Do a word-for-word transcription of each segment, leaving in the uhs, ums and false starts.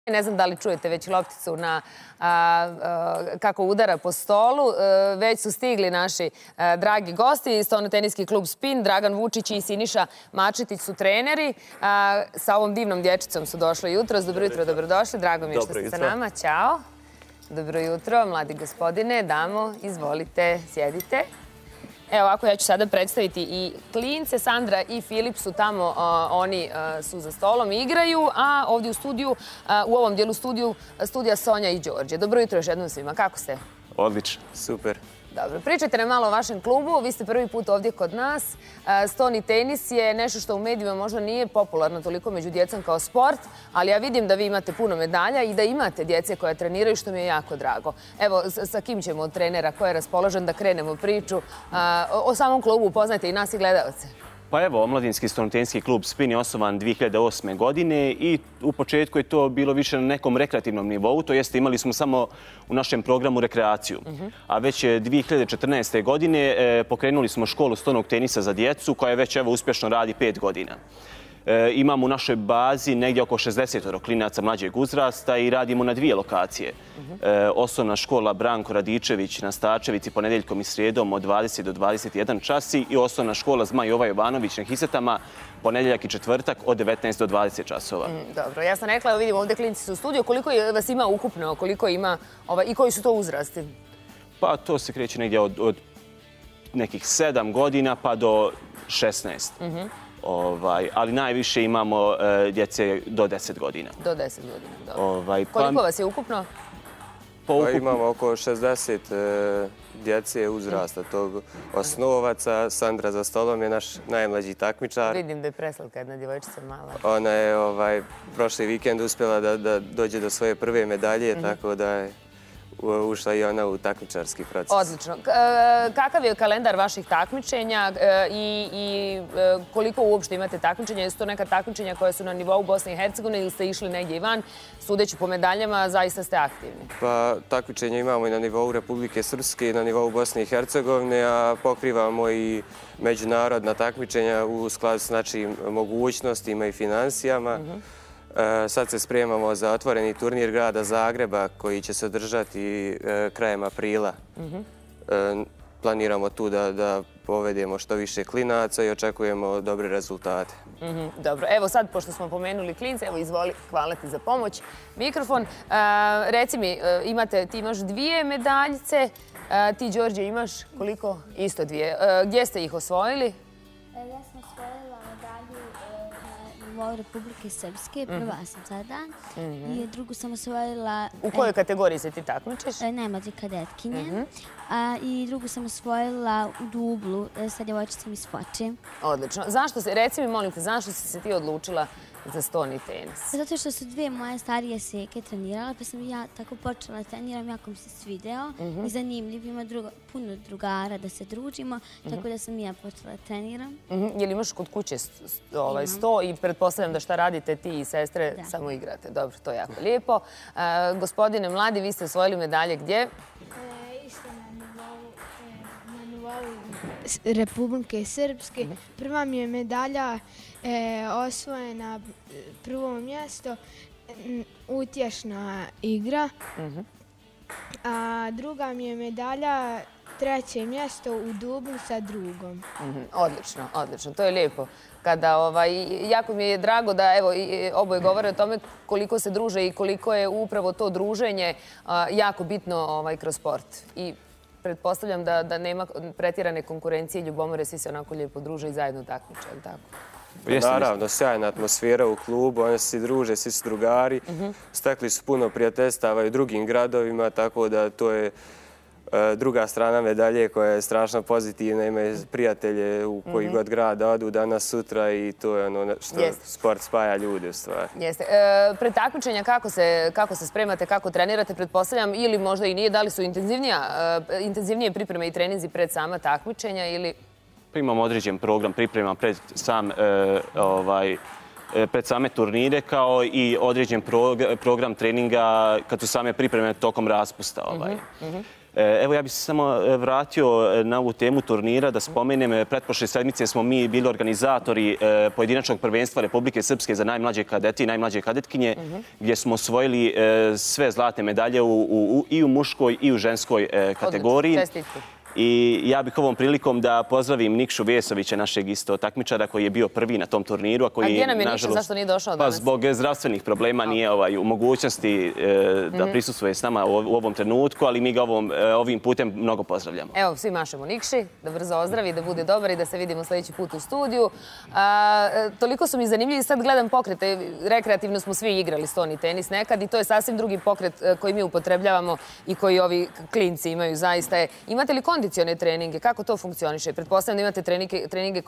Ne znam da li čujete već lopticu na, a, a, kako udara po stolu. E, već su stigli naši a, dragi gosti. Stonoteniski klub Spin, Dragan Vučić i Siniša Mačetić su treneri. A, sa ovom divnom dječicom su došli jutros. Dobro jutro, dobrodošli. Drago mi je što ste sa nama. Ćao. Dobro jutro, mladi gospodine, damo, izvolite, sjedite. Evo ovako, ja ću sada predstaviti i klince. Sandra i Filip su tamo, oni su za stolom i igraju, a ovdje u studiju, u ovom dijelu studiju, studija Sonja i Đorđe. Dobro jutro još jednom svima, kako ste? Odlično, super. Dobro, pričajte nam malo o vašem klubu. Vi ste prvi put ovdje kod nas. Stoni tenis je nešto što u medijima možda nije popularno toliko među djecom kao sport, ali ja vidim da vi imate puno medalja i da imate djece koja treniraju, što mi je jako drago. Evo, sa kim ćemo od trenera, ko je raspoložen da krenemo priču? O samom klubu upoznajte i nas i gledalce. Pa evo, omladinski stonoteniski klub Spin je osnovan dvije hiljade osme. godine i u početku je to bilo više na nekom rekreativnom nivou, to jeste imali smo samo u našem programu rekreaciju. A već je dvije hiljade četrnaeste. godine pokrenuli smo školu stonog tenisa za djecu koja već evo uspješno radi pet godina. E, imamo u našoj bazi negdje oko šezdeset klinaca mlađeg uzrasta i radimo na dvije lokacije. E, osnovna škola Branko Radičević na Stačevici ponedeljkom i srijedom od dvadeset do dvadeset jedan časi i osnovna škola Zmaj Jova Jovanović na Hisetama ponedjeljak i četvrtak od devetnaest do dvadeset časova. Mm, dobro, ja sam rekla, vidim ovdje klinci su u studiju, koliko vas ima ukupno, koliko ima ovaj, i koji su to uzrasti? Pa to se kreće negdje od, od nekih sedam godina pa do šesnaest. Mm-hmm. Ovaj, ali najviše imamo e, djece do deset godina. Do deset godina, dobro. Ovaj, pa, Koliko vas je ukupno? Pa, ukupno... pa imamo oko šezdeset e, djece uzrasta tog osnovaca. Sandra za stolom je naš najmlađi takmičar. Vidim da je preslatka jedna djevojčica mala. Ona je ovaj, prošli vikend uspjela da, da dođe do svoje prve medalje, mm-hmm. tako da je ušla i ona u takmičarski proces. Odlično. Kakav je kalendar vaših takmičenja i, i koliko uopšte imate takmičenja? Jesu to neka takmičenja koja su na nivou Bosne i Hercegovine ili ste išli negdje i van? Sudeći po medaljama, zaista ste aktivni. Pa takmičenja imamo i na nivou Republike Srpske i na nivou Bosne i Hercegovine, a pokrivamo i međunarodna takmičenja u skladu s našim mogućnostima i financijama. Mm-hmm. Sad se spremamo za otvoreni turnir grada Zagreba koji će se održati krajem aprila. Mm-hmm. Planiramo tu da, da povedemo što više klinaca i očekujemo dobre rezultate. Mm-hmm. Dobro, evo sad, pošto smo pomenuli klince, evo izvoli, hvala ti za pomoć. Mikrofon, uh, reci mi, uh, imate, ti imaš dvije medaljice, uh, ti Đorđe imaš koliko? Isto dvije. Uh, gdje ste ih osvojili? Ja sam osvojila medalju na nivou Republike Srpske, prva sam sada. I drugu sam osvojila... U kojoj kategoriji se ti takmičiš? Najmlađe kadetkinje. I drugu sam osvojila u dublu sa djevojčicom iz Foče. Odlično. Zašto se, reci mi molim te, zašto si se ti odlučila za stoni tenis? Zato što su dvije moje starije seke trenirala, pa sam ja tako počela treniram, jako mi se svideo i zanimljiv. Ima puno drugara da se družimo, tako da sam ja počela treniram. Je li imaš kod kuće sto i pretpostavljam da šta radite ti i sestre, samo igrate? Dobro, to je jako lijepo. Gospodine mladi, vi ste osvojili medalje gdje? Isto na nivou Republike Srpske. Prva mi je medalja osvojena prvo mjesto, utješna igra. A druga mi je medalja treće mjesto u dublu sa drugom. Odlično, odlično. To je lijepo. Kada, ovaj, jako mi je drago da evo, oboje govore o tome koliko se druže i koliko je upravo to druženje a, jako bitno ovaj, kroz sport. I pretpostavljam da, da nema pretjerane konkurencije i ljubomore, svi se onako lijepo druže i zajedno takmiče, ali tako? Naravno, sjajna atmosfera u klubu, oni se druže, svi su drugari. Mm-hmm. Stekli su puno prijateljstava i u drugim gradovima, tako da to je e, druga strana medalje koja je strašno pozitivna. Imaju prijatelje u koji mm-hmm. god grad odu danas, sutra i to je ono što Jeste. Sport spaja ljude u stvari. Jeste. E, pred takmičenja kako se, kako se spremate, kako trenirate, pretpostavljam, ili možda i nije, da li su intenzivnija, e, intenzivnije pripreme i treninzi pred sama takmičenja ili... Imamo određen program priprema pred, sam, e, ovaj, pred same turnire kao i određen prog program treninga kad su same pripreme tokom raspusta. Ovaj. Mm-hmm. Evo, ja bih se samo vratio na ovu temu turnira, da spomenem, pretprošle sedmice smo mi bili organizatori pojedinačnog prvenstva Republike Srpske za najmlađe kadete i najmlađe kadetkinje, gdje smo osvojili sve zlatne medalje i u muškoj i u ženskoj kategoriji. I ja bih ovom prilikom da pozdravim Nikšu Vesovića, našeg isto takmičara, koji je bio prvi na tom turniru. A gdje nam je Nikša? Zašto nije došao danas? Pa zbog zdravstvenih problema nije u mogućnosti da prisustvuje s nama u ovom trenutku, ali mi ga ovim putem mnogo pozdravljamo. Evo, svi mašemo Nikši, da brzo ozdravi, da bude dobar i da se vidimo sljedeći put u studiju. Toliko su mi zanimljivi, sad gledam pokrete, rekreativno smo svi igrali stoni tenis nekad i to je sasvim drugi pokret koji mi upotrebljavamo i koji ovi klinci imaju zaista. Imate li kondicione treninge? Kako to funkcioniše? Pretpostavljam da imate treninge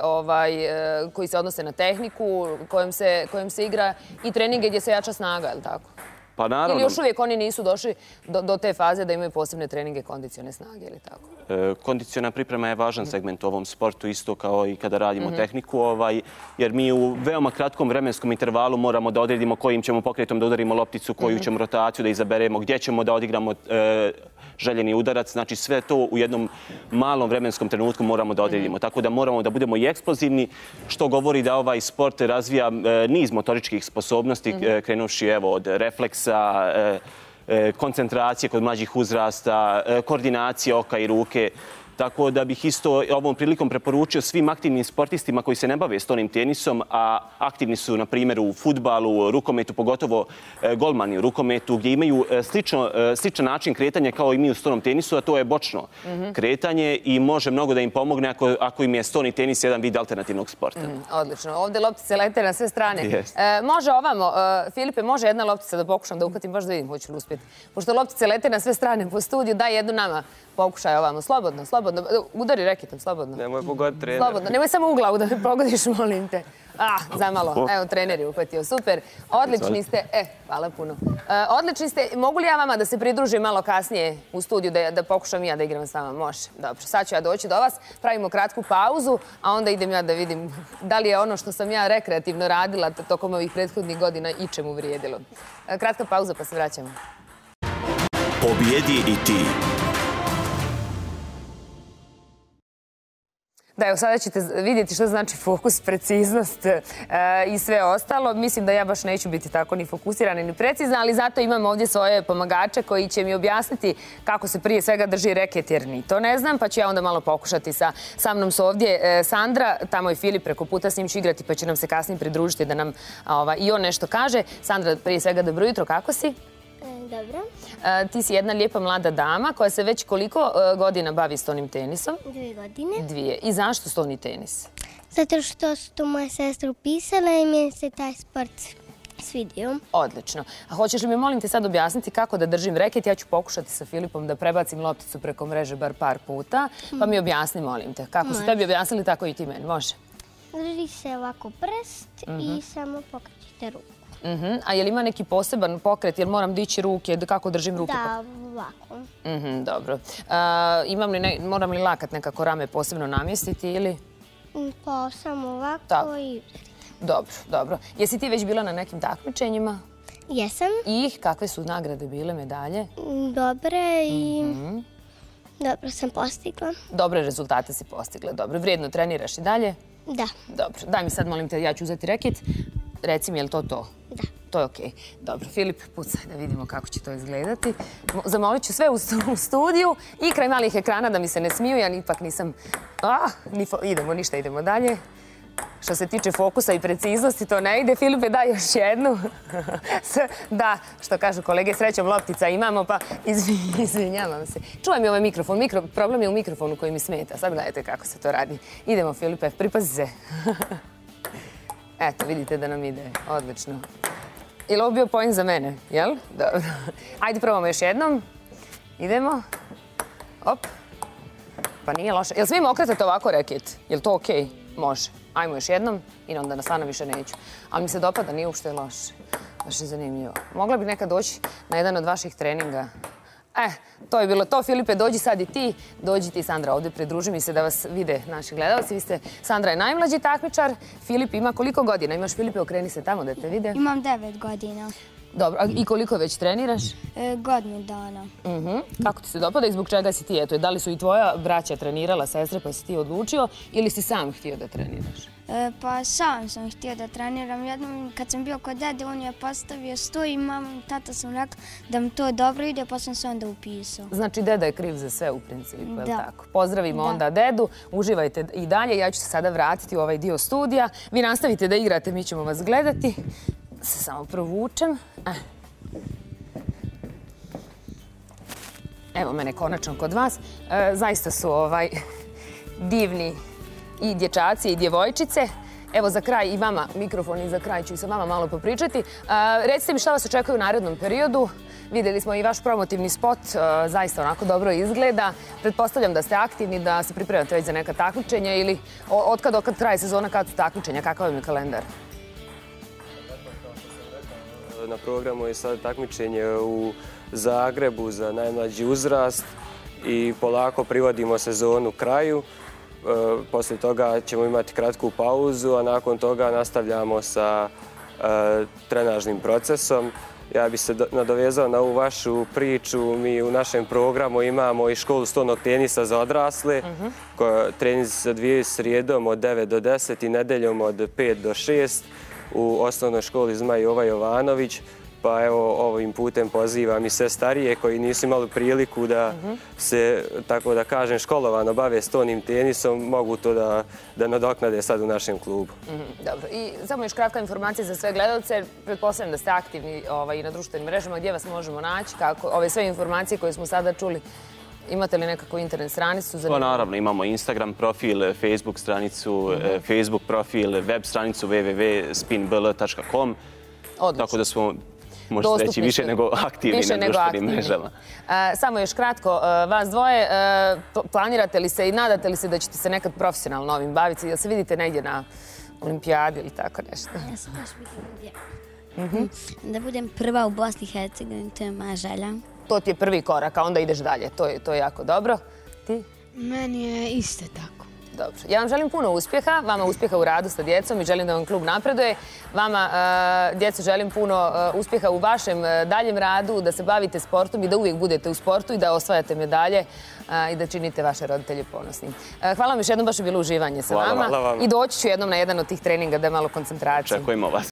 koji se odnose na tehniku, kojom se igra i treninge gdje se jača snaga, je li tako? Pa naravno. Ili još uvijek oni nisu došli do te faze da imaju posebne treninge kondicione snage, ili tako? Kondiciona priprema je važan segment u ovom sportu, isto kao i kada radimo tehniku, jer mi u veoma kratkom vremenskom intervalu moramo da odredimo kojim ćemo pokretom da udarimo lopticu, koju ćemo rotaciju da izaberemo, gdje ćemo da odigramo željeni udarac. Znači sve to u jednom malom vremenskom trenutku moramo da odredimo. Tako da moramo da budemo i eksplozivni, što govori da ovaj sport razvija niz motoričkih sposobnosti, krenuši od refleksa, koncentracije kod mlađih uzrasta, koordinacije oka i ruke. Tako da bih isto ovom prilikom preporučio svim aktivnim sportistima koji se ne bave stonim tenisom, a aktivni su, na primjer, u fudbalu, rukometu, pogotovo golmani u rukometu, gdje imaju sličan način kretanja kao i mi u stonom tenisu, a to je bočno kretanje i može mnogo da im pomogne ako im je stoni tenis jedan vid alternativnog sporta. Odlično. Ovdje loptice lete na sve strane. Može ovamo, Filipe, može jedna loptica da pokušam da uhvatim, baš da vidim hoću li uspjeti. Pošto loptice lete na sve strane po studiju, daj jednu nama. Pokušaj ovamo. Slobodno, slobodno. Udari reketom, slobodno. Nemoj pogoditi trener. Slobodno. Nemoj samo u glavu da me pogodiš, molim te. Ah, zamalo. Evo, trener je uhvatio. Super. Odlični ste. E, hvala puno. Odlični ste. Mogu li ja vama da se pridružim malo kasnije u studiju, da pokušam ja da igram s vama? Može. Dobro. Sad ću ja doći do vas. Pravimo kratku pauzu, a onda idem ja da vidim da li je ono što sam ja rekreativno radila tokom ovih prethodnih godina i čemu vrijedilo. Kratka pauza pa se vraćamo. Pobjedi i ti. Da, evo sada ćete vidjeti što znači fokus, preciznost i sve ostalo. Mislim da ja baš neću biti tako ni fokusirana ni precizna, ali zato imam ovdje svoje pomagače koji će mi objasniti kako se prije svega drži reket, jer ni to ne znam, pa ću ja onda malo pokušati. Sa mnom su ovdje Sandra, tamo je Filip, preko puta s njim ću igrati, pa će nam se kasnije pridružiti da nam i on nešto kaže. Sandra, prije svega dobro jutro, kako si? Dobro. Ti si jedna lijepa mlada dama koja se već koliko godina bavi stonim tenisom? Dvije godine. Dvije. I zašto stoni tenis? Zato što su to moja sestra upisala i meni se taj sport svidio. Odlično. A hoćeš li mi, molim te, sad objasniti kako da držim reket? Ja ću pokušati sa Filipom da prebacim lopticu preko mreže bar par puta. Pa mi objasni, molim te. Kako su tebi objasnili, tako i ti meni. Može. Drži se ovako prst i samo pokrećite ruku. A je li ima neki poseban pokret, jer moram dići ruke, kako držim ruke? Da, ovako. Dobro. Moram li lakat nekako rame posebno namjestiti ili? Pa samo ovako i... Dobro, dobro. Jesi ti već bila na nekim takmičenjima? Jesam. I kakve su nagrade bile, medalje? Dobre i... Dobro sam postigla. Dobre rezultate si postigla, dobro. Vrijedno treniraš i dalje? Da. Dobro. Daj mi sad, molim te, ja ću uzeti reket. Reci mi, je li to to? Da. To je okej. Dobro, Filip, pucaj da vidimo kako će to izgledati. Zamolit ću sve u studiju i kraj malih ekrana da mi se ne smiju. Ja ipak nisam... Idemo, ništa, idemo dalje. Što se tiče fokusa i preciznosti, to ne ide. Filipe, daj još jednu. Da, što kažu kolege, srećom loptica imamo, pa izvinjavam se. Čuvaj mi ovaj mikrofon. Problem je u mikrofonu koji mi smeta. Sad gledajte kako se to radi. Idemo, Filipe, pripazi se. Eto, vidite da nam ide. Odlično. Je li ovo bio point za mene, jel? Dobro. Ajde, probamo još jednom. Idemo. Op. Pa nije loše. Jel smijem okretati ovako reket? Je li to okej? Može. Ajmo još jednom i onda na stvarno više neću. Ali mi se dopada, nije uopšte loše. Baš je zanimljivo. Mogla bih nekad doći na jedan od vaših treninga. Eh, to je bilo to. Filipe, dođi sad i ti. Dođi ti, Sandra, ovdje pridruži mi se da vas vide naši gledalci. Vi ste, Sandra je najmlađi takmičar. Filip ima koliko godina? Imaš, Filipe, okreni se tamo da te vide. Imam devet godina. Dobro, i koliko već treniraš? Godinu dana. Kako ti se dopada i zbog čega si ti? Eto, da li su i tvoja braća trenirala, sestre, pa si ti odlučio ili si sam htio da treniraš? Pa sam sam htio da treniram. Jednom kad sam bio kod dede, on je postavio sto i mama i tata sam rekla da mi to dobro ide, pa sam se onda upisao. Znači, deda je kriv za sve u principu, je li Da. tako? Pozdravimo onda dedu, uživajte i dalje. Ja ću se sada vratiti u ovaj dio studija. Vi nastavite da igrate, mi ćemo vas gledati. Se samo provučem. Evo mene konačno kod vas. Zaista su ovaj divni i dječaci i djevojčice. Evo za kraj i vama mikrofon i za kraj ću i sa vama malo popričati. Recite mi šta vas očekuje u narednom periodu. Vidjeli smo i vaš promotivni spot, zaista onako dobro izgleda. Pretpostavljam da ste aktivni, da se pripremate već za neka takmičenja ili otkad okad kraj sezona, kad su takmičenja, kakav vam je kalendar? Na programu je sad takmičenje u Zagrebu za najmlađi uzrast i polako privodimo sezonu kraju. Poslije toga ćemo imati kratku pauzu, a nakon toga nastavljamo sa trenažnim procesom. Ja bih se nadovezao na ovu vašu priču. Mi u našem programu imamo i školu stolnog tenisa za odrasle. Treninzi se odvijaju srijedom od devet do deset i nedeljom od pet do šest u osnovnoj školi Zmaj Jova Jovanović. Pa evo, ovim putem pozivam i sve starije koji nisu imali priliku da se, tako da kažem, školovano bave stolnim tenisom, mogu to da nadoknade sad u našem klubu. Dobro. I samo još kratka informacija za sve gledalce. Pretpostavljam da ste aktivni i na društvenim mrežama. Gdje vas možemo naći? Ove sve informacije koje smo sada čuli, imate li nekakvu internet stranicu? Pa naravno, imamo Instagram profil, Facebook stranicu, Facebook profil, web stranicu w w w tačka spin b l tačka com. Tako da smo, možete reći, više nego aktivni na društvenim mrežama. Samo još kratko, vas dvoje, planirate li se i nadate li se da ćete se nekad profesionalno ovim baviti? Jel se vidite negdje na olimpijadi ili tako nešto? Ja sam baš vidim da budem prva u Bosni i Hercegovini, to je moja želja. To ti je prvi korak, a onda ideš dalje. To je jako dobro. Ti? Meni je isto tako. Dobro. Ja vam želim puno uspjeha, vama uspjeha u radu sa djecom i želim da vam klub napreduje. Vama, djeco, želim puno uspjeha u vašem daljem radu, da se bavite sportom i da uvijek budete u sportu i da osvajate medalje i da činite vaše roditelje ponosnim. Hvala vam još jednom, baš je bilo uživanje sa vama. I doći ću jednom na jedan od tih treninga da je malo koncentracije. Čekujemo vas.